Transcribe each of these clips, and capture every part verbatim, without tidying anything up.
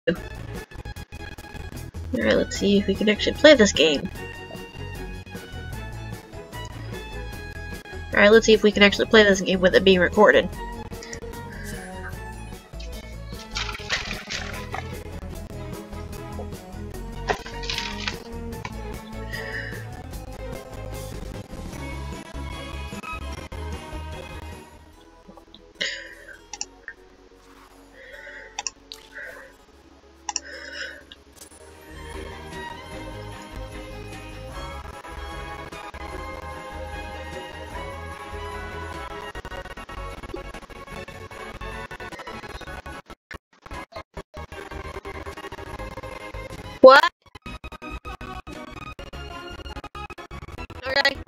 Alright, let's see if we can actually play this game. Alright, let's see if we can actually play this game with it being recorded. What? Okay.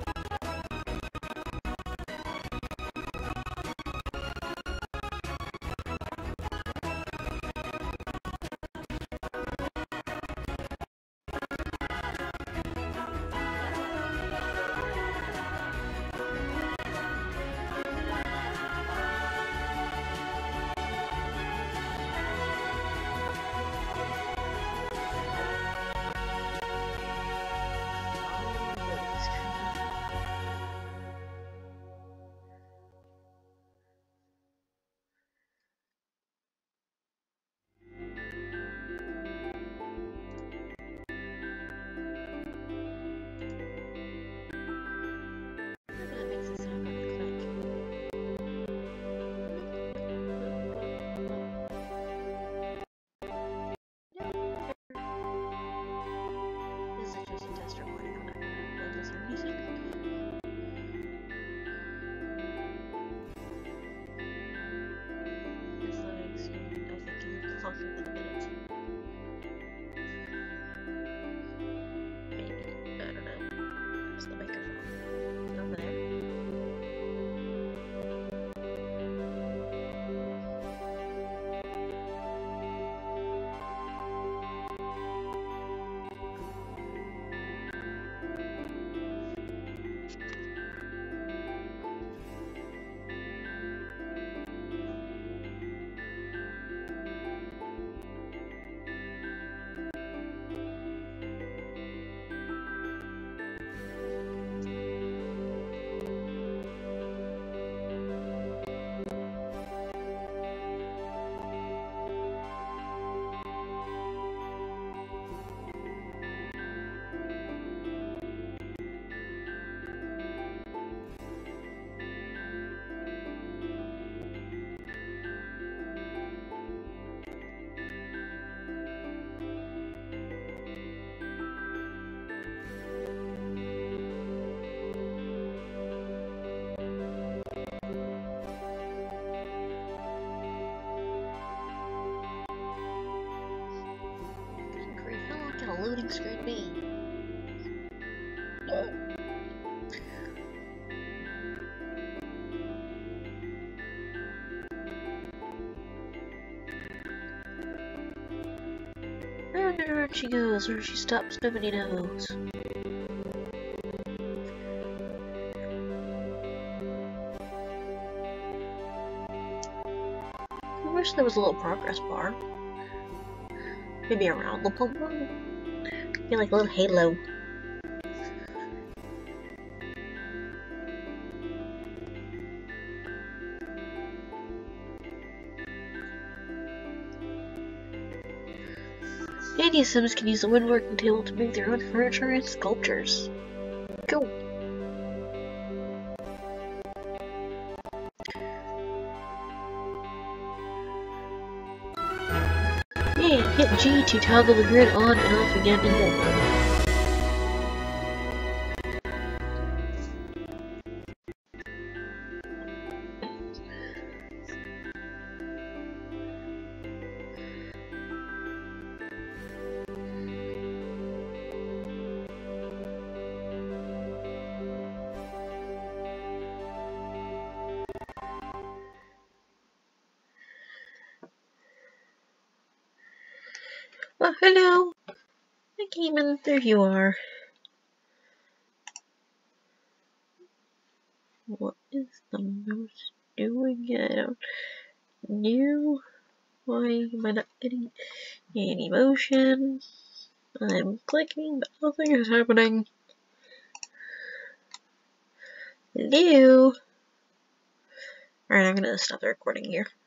That makes it sound really quick. This is just a test recording on it. Well, is there music? This loading screen, I think, is closer than a minute. Maybe. I don't know. Where's the microphone? Over there? A loading screen be? And there she goes, or she stops, nobody knows. I wish there was a little progress bar. Maybe around the pump. Be like a little halo. Any Sims can use the woodworking table to make their own furniture and sculptures. Go! Yay! Hit G to toggle the grid on and off again in mode. Oh, hello! I came in. There you are. What is the mouse doing? I don't know. Why am I not getting any motion? I'm clicking, but nothing is happening. Hello? Alright, I'm gonna stop the recording here.